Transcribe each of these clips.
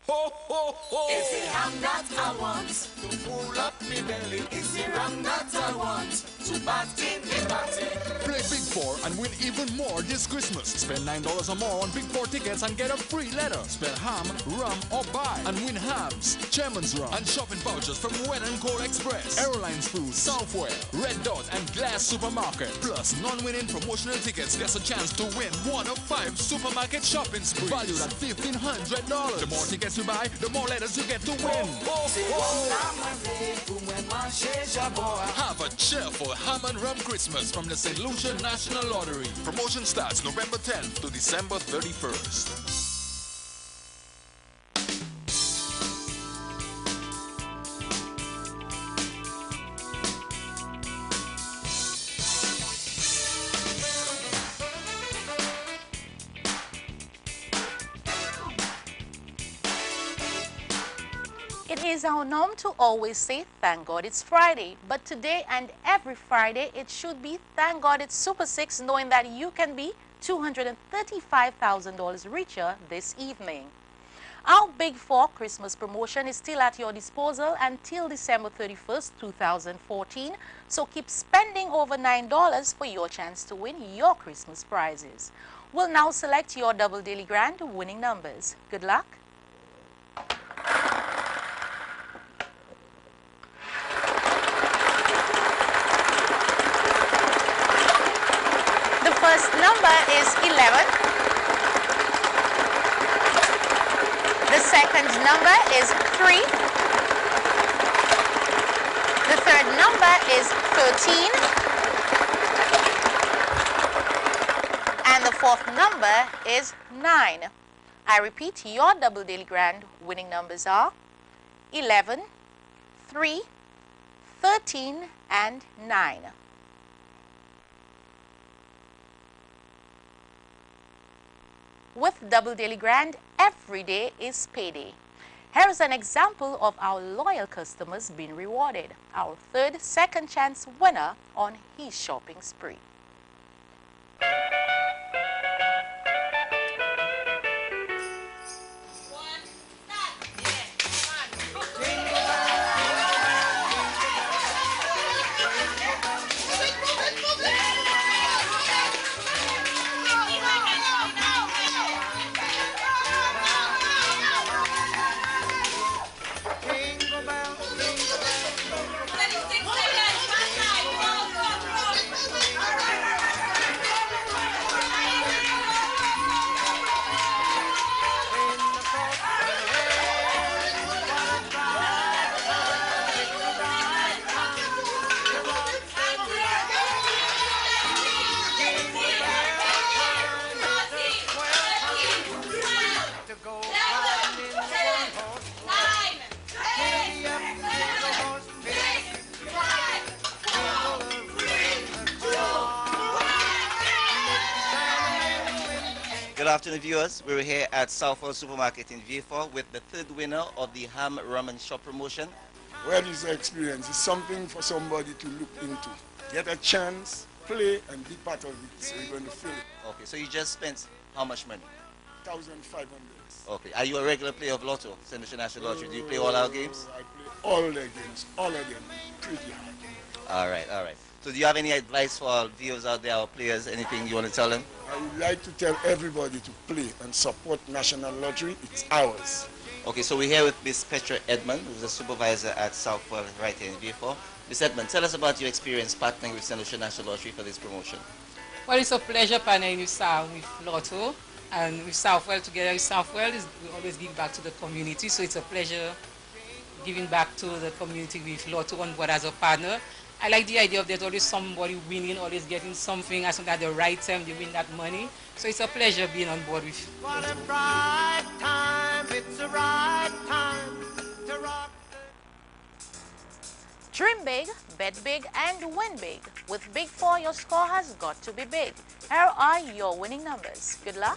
Ho, ho, ho! It's the ham that I want to full up me belly. It's the ram that I want to bat in the batty. Play Big 4 and win even more this Christmas. Spend $9 or more on Big 4 tickets and get a free letter. Spell ham, rum, or buy and win hams, Chairman's Rum, and shopping vouchers from Wet and Cold Express, Airlines Food, Southwell, Red Dot, and Glass Supermarket. Plus, non-winning promotional tickets gets a chance to win one of 5 supermarket shopping sprees valued at $1,500. The more tickets you buy, the more letters you get to win. Have a cheerful ham and rum Christmas from the St. Lucia National Lottery. Promotion starts November 10th to December 31st. It is our norm to always say, thank God it's Friday. But today and every Friday, it should be, thank God it's Super 6, knowing that you can be $235,000 richer this evening. Our Big 4 Christmas promotion is still at your disposal until December 31st, 2014. So keep spending over $9 for your chance to win your Christmas prizes. We'll now select your Double Daily Grand winning numbers. Good luck. First number is 11. The second number is 3. The third number is 13. And the fourth number is 9. I repeat, your Double Daily Grand winning numbers are 11, 3, 13, and 9. With Double Daily Grand, every day is payday. Here is an example of our loyal customers being rewarded. Our third second chance winner on his shopping spree. Good afternoon, viewers. We're here at Southwell Supermarket in Vieux-Fort with the third winner of the Ham, Rum and Shop promotion. Well, this experience is something for somebody to look into. Get a chance, play, and be part of it, so you're going to feel it. Okay, so you just spent how much money? 1,500. Okay, are you a regular player of Lotto, St. Lucia National Lottery? Do you play all our games? I play all the games, all of them, pretty hard. All right, all right. So do you have any advice for our viewers out there, our players, anything you want to tell them? I would like to tell everybody to play and support National Lottery. It's ours. Okay, so we're here with Miss Petra Edmond, who's a supervisor at Southwell right here in Vieux-Fort. Miss Edmond, tell us about your experience partnering with St. Lucia National Lottery for this promotion. Well, it's a pleasure partnering with Lotto and with Southwell together. With Southwell, we always give back to the community, so it's a pleasure giving back to the community with Lotto on board as a partner. I like the idea of there's always somebody winning, always getting something at the right time, they win that money. So it's a pleasure being on board with you. What a right time, it's a right time to rock. Dream big, bet big, and win big. With Big 4, your score has got to be big. Here are your winning numbers. Good luck.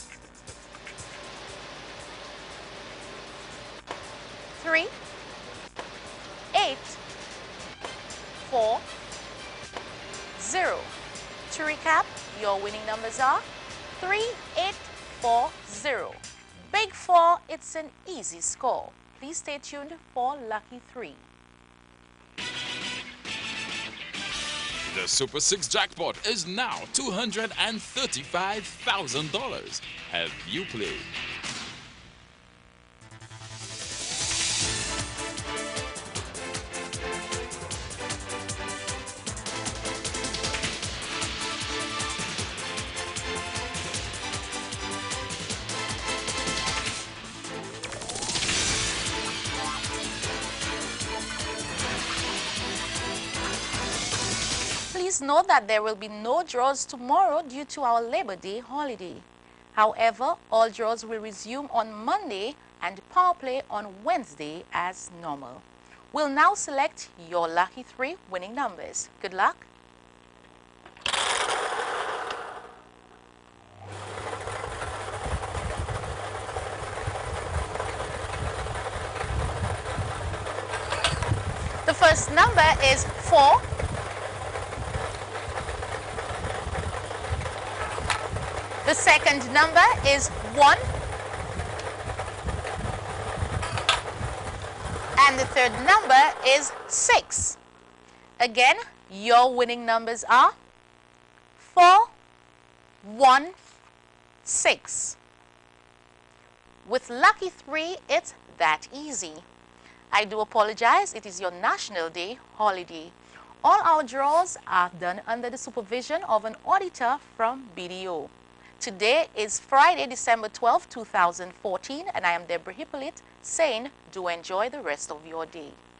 3, 8, 4, 0. To recap, your winning numbers are 3, 8, 4, 0. Big 4, it's an easy score. Please stay tuned for Lucky 3. The Super 6 jackpot is now $235,000. Have you played? Please note that there will be no draws tomorrow due to our Labor Day holiday. However, all draws will resume on Monday and power play on Wednesday as normal. We'll now select your lucky 3 winning numbers. Good luck. The first number is 4. The second number is 1. And the third number is 6. Again, your winning numbers are 4, 1, 6. With Lucky 3, it's that easy. I do apologize, it is your National Day holiday. All our draws are done under the supervision of an auditor from BDO. Today is Friday, December 12, 2014, and I am Deborah Hippolyte saying do enjoy the rest of your day.